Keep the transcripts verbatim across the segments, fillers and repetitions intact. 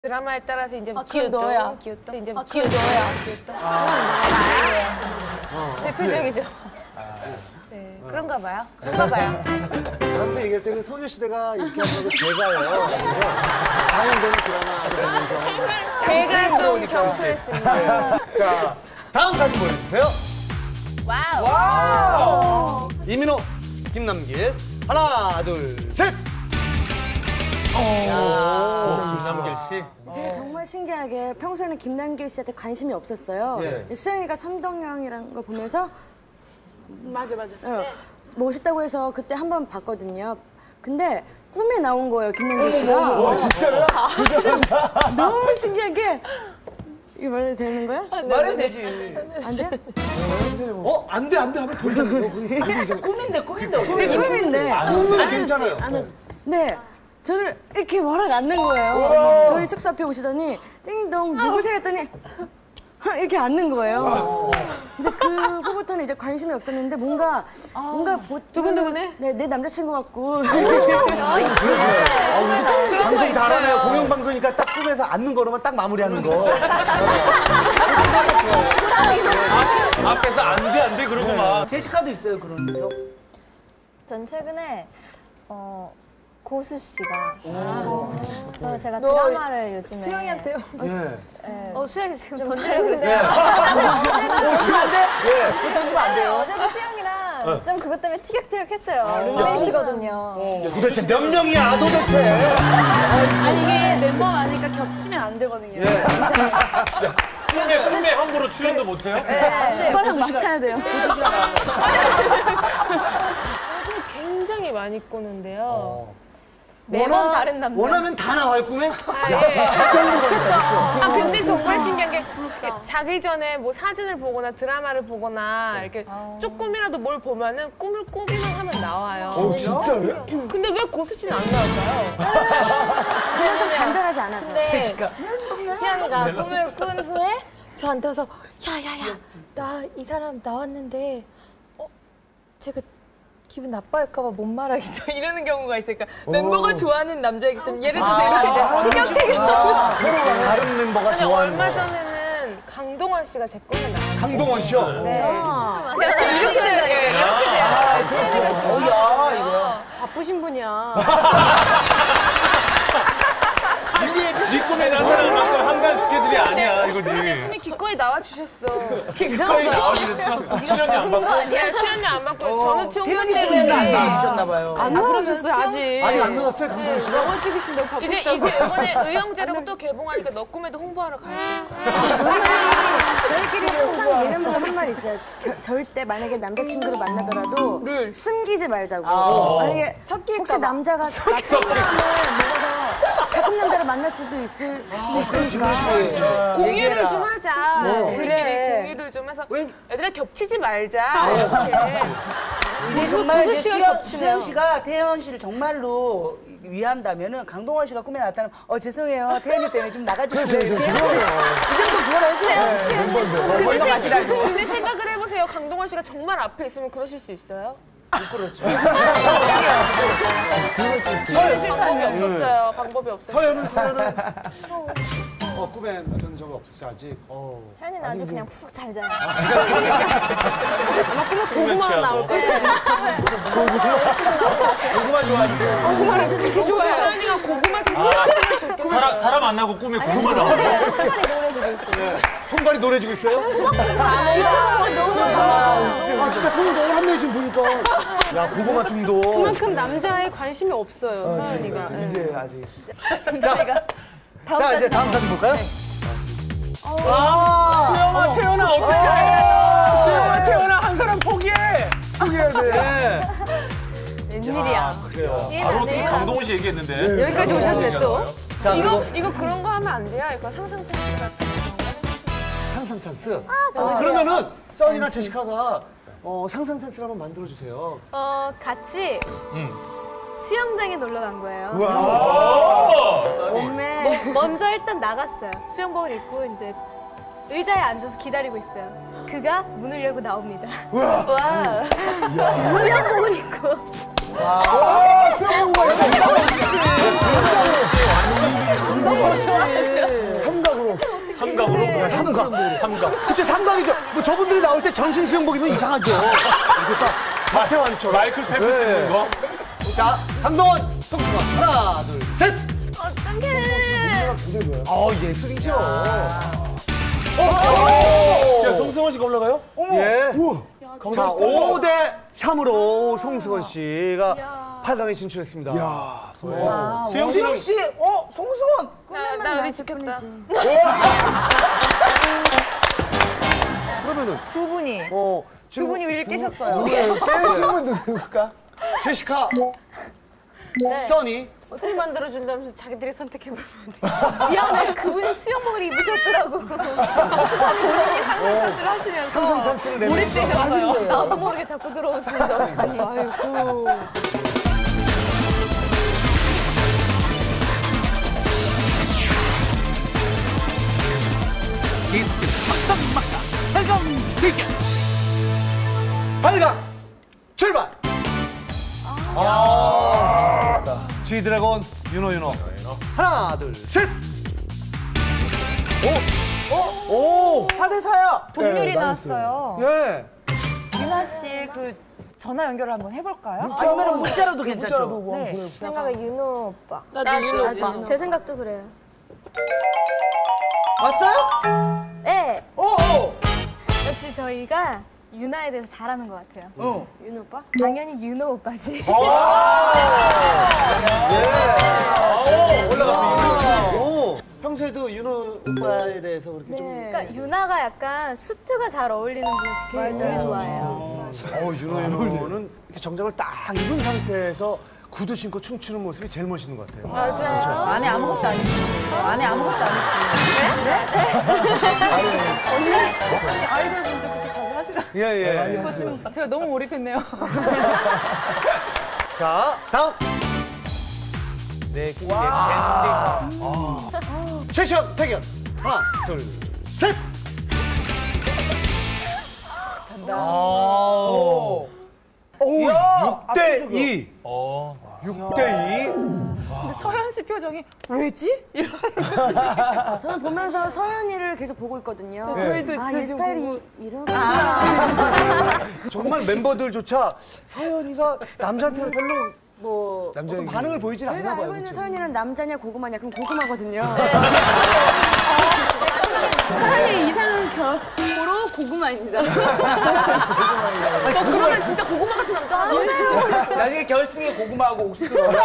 드라마에 따라서 이제 아, 귀엽다. 너야. 귀엽다. 이제 아, 귀엽다. 너야. 귀엽다. 아, 어, 대표적이죠. 아, 네, 어. 그런가 봐요. 그런가 봐요. 저한테 얘기할 때는 소녀시대가 이렇게 하는 거 제가요. 방영되는 드라마 보면서 제가 좀 경솔했습니다. 자, 다음 사진 보여주세요. 와우. 와우. 이민호, 김남길. 하나, 둘, 셋. 오, 김남길 씨. 제가 정말 신기하게 평소에는 김남길 씨한테 관심이 없었어요. 예. 수영이가 선동형이라는 거 보면서 맞아, 맞아. 어, 멋있다고 해서 그때 한 번 봤거든요. 근데 꿈에 나온 거예요, 김남길 씨가. 와, 진짜요? 너무 신기하게. 이거 말해도 되는 거야? 말해도 되지. 안 돼? 어, 안 돼, 안 돼 하면 더 이상해요. 꿈인데, 꿈인데. 꿈이 꿈인데. 꿈은 괜찮아요. 네. 저를 이렇게 말을 앉는 거예요. 저희 숙소 앞에 오시더니 띵동 누구세요 했더니 이렇게 앉는 거예요. 근데 그 후부터는 이제 관심이 없었는데 뭔가 뭔가 두근두근해? 네, 내 남자친구 같고. 방송 잘하네요. 공영방송이니까 딱 꿈에서 앉는 거로만 딱 마무리하는 거. 앞에서 안 돼, 안 돼, 그러고 막. 제시카도 있어요, 그런 적? 전 최근에 어, 고수 씨가 어, 저 제가 드라마를 요즘에 수영이한테요? 예. 네. 어, 수영이 지금 던지려고 그랬어요. 네. 던지면 안 돼? 예. 그거 던지면 안 돼요. 어제도 수영이랑 좀 그것 때문에 티격태격했어요. 룸메이트거든요. 도대체 몇 명이야, 도대체? 아니 이게 멤버 많으니까 겹치면 안 되거든요. 예. 꿈에, 꿈에 함부로 출연도 못해요? 오빠랑 맞춰야 돼요. 굉장히 많이 꾸는데요. 어. 매번 원하- 다른 남자. 원하면 다 나와요, 꿈에? 아, 예. 진짜 있는 거니까, 그렇죠? 아, 근데 정말 신기한 게 자기 전에 뭐 사진을 보거나 드라마를 보거나 이렇게 조금이라도 뭘 보면은 꿈을 꾸기만 하면 나와요. 어, 진짜요? 근데 왜 고수 씨는 안 나올까요? 그냥 좀 간절하지 않아서. 제시카. 수영이가 꿈을 꾼 후에 저한테 와서 야야야 나 이 사람 나왔는데 어 제가 기분 나빠할까 봐 못 말하겠다 이러는 경우가 있으니까 멤버가 좋아하는 남자이기 때문에 예를 들어서 이렇게 티격태격 다른 멤버가 아니, 좋아하는 얼마 거. 전에는 강동원 씨가 제 꿈에 나왔어요. 강동원 씨요? 네. 아, 제가 이렇게 된다니까 이렇게 돼요. 어, 야, 이거. 바쁘신 분이야. 네 꿈에 나타나는 건 한간 스케줄이 아니야, 이거지. 근데 내 꿈에 기꺼이 나와주셨어. 기꺼이 나오셨어. 출연이 안 받고. 아니야, 출연료 안 받고 저는 태연이 총 꿈에는 안 때문에 나와주셨나봐요. 안 나와주셨어요 아직. 아직 안 나왔어요, 강동원 씨가? 영화 찍으신다고 이제 바쁘시다고. 이제 이번에 의형제라고 또 개봉하니까 너 꿈에도 홍보하러 가야 돼. 저희끼리 항상 예능보다 한 말 있어요. 겨- 절대 만약에 남자친구를 만나더라도 숨기지 말자고. 만약에 혹시 남자가 나쁜 사람을 먹어서 같은 남자를 만날 수도 있을 수 있으니까. 공유를 좀 하자. 우리끼리 그래. 공유를 좀 해서 얘들아 겹치지 말자. 이렇게. 이제 정말 이제 씨가 수영, 겹치네요. 수영 씨가 태연 씨를 정말로 위한다면은 강동원 씨가 꿈에 나타나면 어 죄송해요 태연이 때문에 좀 나가주세요 이렇게 해보면 이 정도 그걸 해줘요. 근데, 생, 근데 생각을 해보세요. 강동원 씨가 정말 앞에 있으면 그러실 수 있어요? 그렇죠. 방법이 없었어요. 방법이 없었어요. 서연은, 서연은? 어, 꿈에 나타난 적 없었어, 아직? 어. 태연이는 아주 그냥 푹 잘 자요. 고구마 나올 거예요. 고구마 좋아하는데. 고구마를 그렇게 좋아해요. 서연이가 고구마 좀 끓여. 사람, 사람 안 나고 꿈에 고구마 나와. 손발이 노래지고 있어요. 손발이 노래지고 있어요? 아, 진짜 손 너무 한명이 지금 보니까. 야, 고구마 중독. 그만큼 남자에 관심이 없어요, 서연이가. 이제 아직. 자, 자, 이제 다음 사진 볼까요? 수영아, 태연아, 어떡해. 수영아, 태연아, 한 사람 포기해. 포기해야 돼. 웬일이야. 그래요. 바로 어떻게 강동원 씨 얘기했는데. 여기까지 오셨네 또. 자, 이거, 그리고 이거 그런 거 하면 안 돼요? 이거 상상 찬스 같은 상상 찬스. 아, 그러면은 써니나 제시카가 어, 상상 찬스를 한번 만들어주세요. 어, 같이 수영장에 놀러 간 거예요. 오, 써니. 네. 뭐, 먼저 일단 나갔어요. 수영복을 입고 이제 의자에 앉아서 기다리고 있어요. 그가 문을 열고 나옵니다. 와. 수영복을 입고 아, 수영공부가 삼각으로. 삼각으로? 삼각. 삼각. 그쵸, 삼각이죠. 뭐 저분들이 나올 때 전신 수영복 입으면 이상하죠. 이렇게 딱 박태환처럼. 마이클 펠프스 입는 거. 자, 강동원, 송승헌. 하나, 둘, 셋. 어떡해. 어, 예술이죠. 야, 송승헌 씨가 올라가요? 예. 자, 오 대 삼으로 송승헌 씨가 팔 강에 진출했습니다. 수영 수영 씨는 씨, 어, 송승헌. 나, 나 의리 지켰다. 그러면은 두 분이 어, 두 분이 의리를 깨셨어요. 깨신 분 누굴까? 제시카, 써니. 스토리 만들어준다면서 자기들이 선택해보면 미안해. 그분이 수영복을 입으셨더라고. 어떡하니 본인이 상상 찬스를 하시면서 상상 찬스를 내면서 몰입되셨어요. 나도 모르게 자꾸 들어오시는데 어떡하니. 아이고. 팔 강 출발. 아, G드래곤 윤호 윤호. 하나, 둘, 셋. 오, 오, 사 대 사야. 동률이 나왔어요. 예. 유나 씨 그 전화 연결을 한번 해볼까요? 아니면 문자로도 괜찮죠. 네. 생각에 윤호 오빠. 나도 윤호 오빠. 제 생각도 그래요. 왔어요? 네. 오, 오. 역시 저희가 유나에 대해서 잘하는 것 같아요. 어. 윤 오빠? 당연히 윤호 오빠지. 오, 평소에도 윤호 오빠에 대해서 그렇게 좀. 그러니까 유나가 약간 수트가 잘 어울리는 분이 되게 되게 좋아해요. 어, 윤호 윤호는 이렇게 정장을 딱 입은 상태에서 구두 신고 춤추는 모습이 제일 멋있는 것 같아요. 맞아요. 안에 아무것도 안 입고. 안에 아무것도 안 입고. 네? 언니, 언니 아이돌 분들 그렇게 자주 하시나? 예, 예. 지금 제가 너무 몰입했네요. 자, 다음. 내 끼리의 캔디. 최시원, 태견. 하나, 둘, 셋. 오. 오, 이야, 육 대 이. 어. 육 대 이. 근데 서현 씨 표정이 왜지? 저는 보면서 서연이를 계속 보고 있거든요. 저희도 아, 진짜 이 지금 스타일이 이렇게. 정말 멤버들조차 서연이가 남자한테 별로 뭐 어떤 반응을 보이질 않나 저희가 봐요. 알고 있는 그쵸? 서연이는 남자냐 고구마냐 그럼 고구마거든요. 서연이 이상은 결코 고구마입니다. 너 그러면 진짜 고구마 같은 남자 아니야? 나중에 결승에 고구마하고 옥수수. 고구마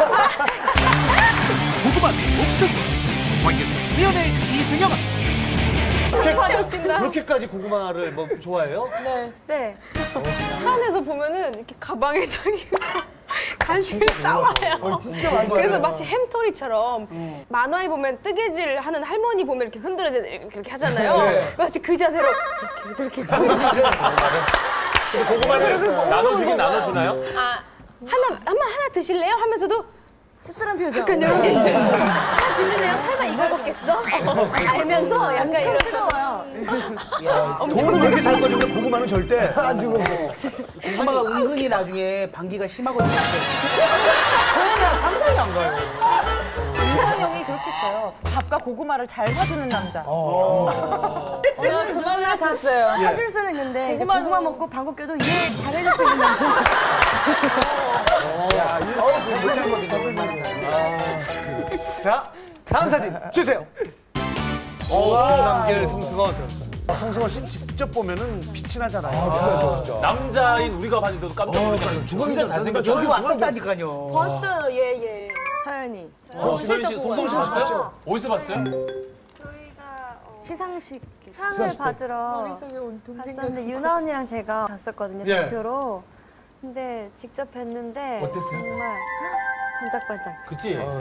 옥수수 과연 수면의 이승영은 그렇게, 그렇게까지 고구마를 뭐 좋아해요? 네. 차 안에서 보면은 이렇게 가방에 자기가 간식을 싸와요. 진짜 많이 그래서 마치 햄토리처럼 만화에 보면 뜨개질 하는 할머니 보면 이렇게 흔들어져 이렇게 하잖아요. 마치 그 자세로 이렇게 이렇게 근데 고구마를 나눠주긴 나눠주나요? 아 하나 한번 하나 드실래요? 하면서도 씁쓸한 표정. 약간 이런 게 있어요. 하나 드시네요. 설마 이걸 먹겠어? 알면서 약간 엄청 이런. 뜨거워요. 돈은 그렇게 잘 꺼주는데 고구마는 절대 안 주고. 고구마가 은근히 나중에 방귀가 심하거든요. 서연이랑 상상이 안 가요. 이상형이 그렇게 써요. 밥과 고구마를 잘 사주는 남자. 제가 그 말을 했었어요. 사줄 수는 있는데 이제 고구마 먹고 방귀 껴도 이해 잘해줄 수 있는 남자. 못 참거든요. 자, 다음 사진 주세요. 오, 남길 송승헌. 송승헌 씨 직접 보면은 빛이 나잖아요. 남자인 우리가 봤는데도 깜짝 놀랐어요. 진짜 잘생겼죠? 저기 왔었다니까요. 봤어요. 예 예. 서연이. 송승헌 씨, 송승헌 씨 봤어요? 어디서 봤어요? 시상식. 상을 받으러 갔었는데 유나 언니랑 제가 갔었거든요, 예. 대표로. 근데 직접 뵀는데 어땠어요? 정말 반짝반짝. 그치?